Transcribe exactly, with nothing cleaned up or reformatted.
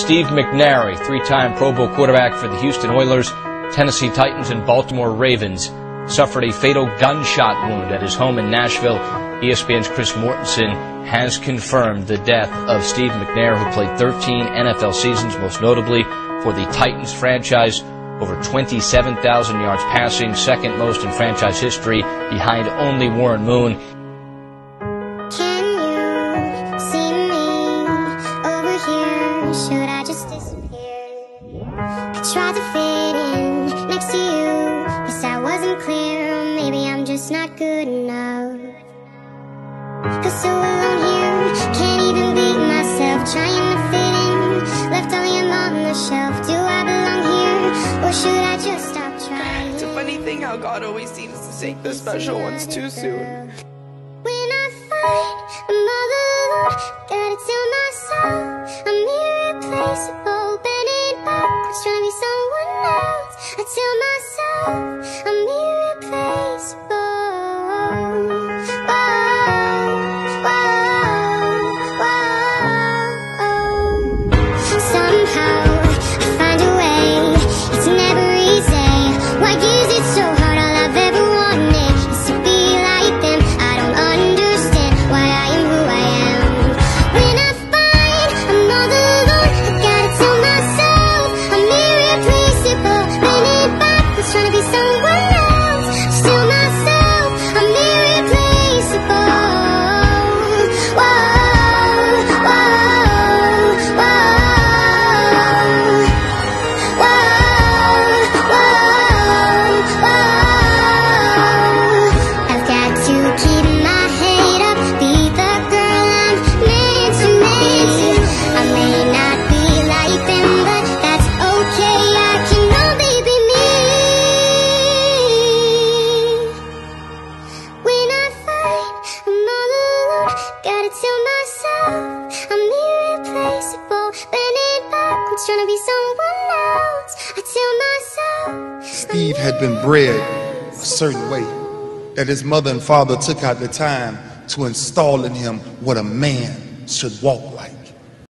Steve McNair, a three-time Pro Bowl quarterback for the Houston Oilers, Tennessee Titans, and Baltimore Ravens, suffered a fatal gunshot wound at his home in Nashville. E S P N's Chris Mortensen has confirmed the death of Steve McNair, who played thirteen N F L seasons, most notably for the Titans franchise, over twenty-seven thousand yards passing, second most in franchise history, behind only Warren Moon. Can you see me over here? Should I just disappear? I tried to fit in next to you, guess I wasn't clear, or maybe I'm just not good enough. Cause so alone here, can't even beat myself, trying to fit in, left all your on the shelf. Do I belong here, or should I just stop trying? It's a funny thing how God always seems to take the special ones too soon. When I find I'm all alone, gotta tell myself I'm irreplaceable, bending backwards, trying to be someone else. I tell myself I'm irreplaceable. Trying to be someone else. I tell myself Steve had been bred a certain way, that his mother and father took out the time to install in him what a man should walk like.